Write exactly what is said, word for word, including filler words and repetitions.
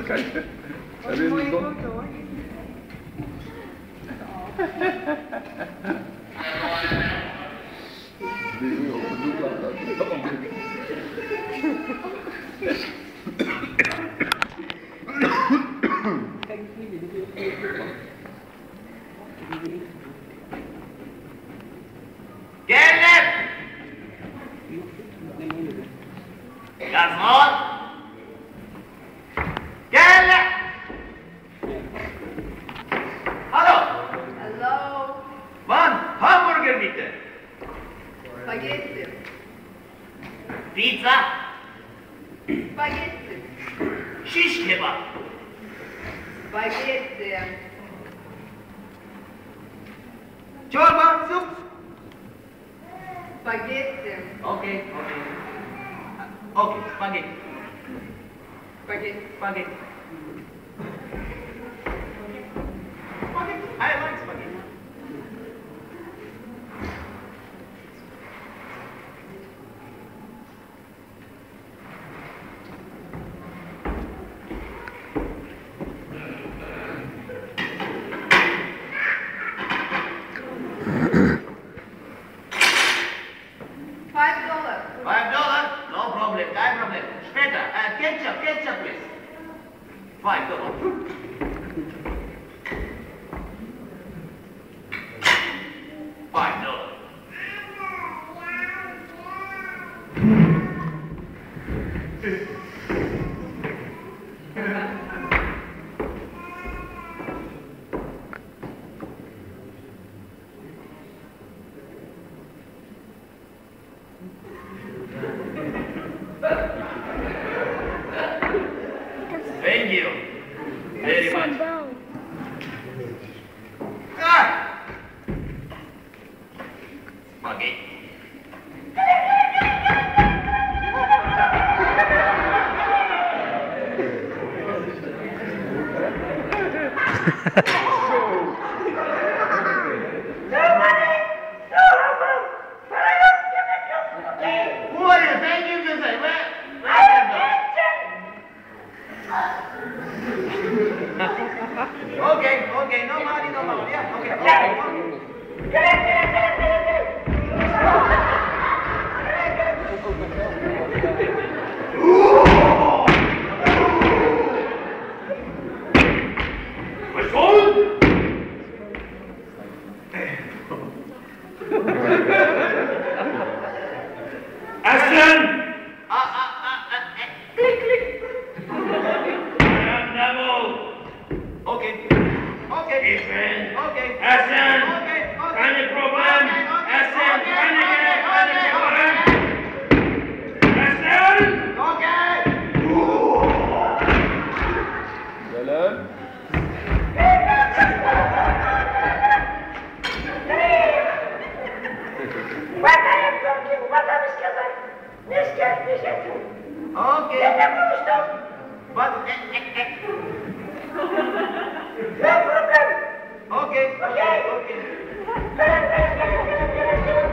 Kijk, heb je een dom? Die wil op de doek laten. Kijk, die wil Gelip! Gazmon! Gelip! Hallo! Hallo. Wann? Hamburger bitte! Spaghetti. Pizza? Spaghetti. Shish kebab? Spaghetti. Çorba, soup? Spaghetti. Okay, okay. Okay, spaghetti. Spaghetti. Spaghetti. Spaghetti. I like spaghetti. Five dollars. Five dollars? No problem, no problem. Später. Uh, ketchup, ketchup, please. Five dollars. Five dollars. Thank you very much. Ah! Spaghetti. Who are you? Thank you to say. Where? Where are you? Okay, okay, no money, no money. Yeah, okay, okay, Action! Ah, ah, ah, ah, eh, click, click. Double! Okay, okay, Even! okay, Action! okay, okay. Any problem? Action! Any any problem? Action! Okay. Gelip. Okay. But, eh, eh, eh. Okay, okay, okay.